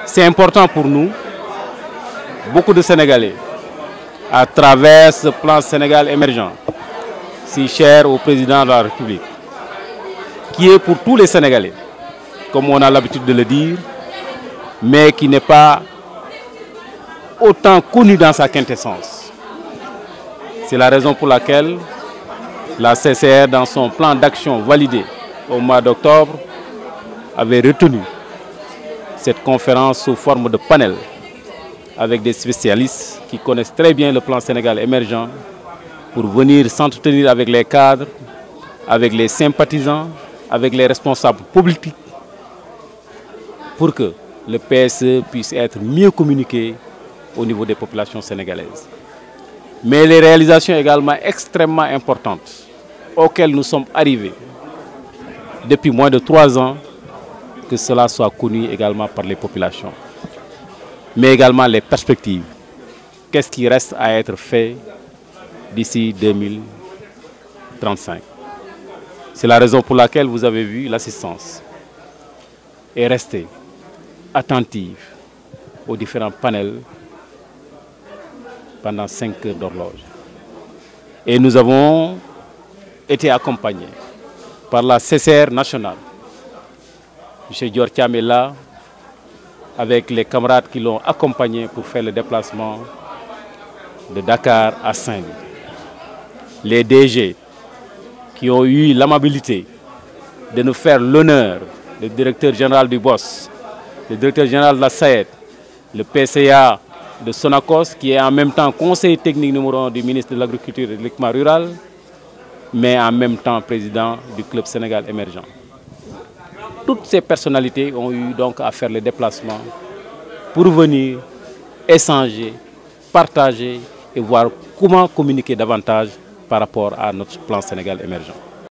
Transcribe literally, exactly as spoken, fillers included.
C'est important pour nous, beaucoup de Sénégalais, à travers ce plan Sénégal émergent, si cher au président de la République, qui est pour tous les Sénégalais, comme on a l'habitude de le dire, mais qui n'est pas autant connu dans sa quintessence. C'est la raison pour laquelle la C C R, dans son plan d'action validé au mois d'octobre, avait retenu cette conférence sous forme de panel avec des spécialistes qui connaissent très bien le plan Sénégal émergent pour venir s'entretenir avec les cadres, avec les sympathisants, avec les responsables politiques pour que le P S E puisse être mieux communiqué au niveau des populations sénégalaises. Mais les réalisations également extrêmement importantes auxquelles nous sommes arrivés depuis moins de trois ans, que cela soit connu également par les populations. Mais également les perspectives. Qu'est-ce qui reste à être fait d'ici deux mille trente-cinq? C'est la raison pour laquelle vous avez vu l'assistance est restée attentive aux différents panels pendant cinq heures d'horloge. Et nous avons été accompagnés par la C C R nationale. M. Dior Thiam est là, avec les camarades qui l'ont accompagné pour faire le déplacement de Dakar à Saint-Louis. Les D G qui ont eu l'amabilité de nous faire l'honneur, le directeur général du B O S, le directeur général de la S A E D, le P C A de Sonacos, qui est en même temps conseiller technique numéro un du ministre de l'Agriculture et de l'Équipement rural, mais en même temps président du Club Sénégal émergent. Toutes ces personnalités ont eu donc à faire le déplacement pour venir échanger, partager et voir comment communiquer davantage par rapport à notre plan Sénégal émergent.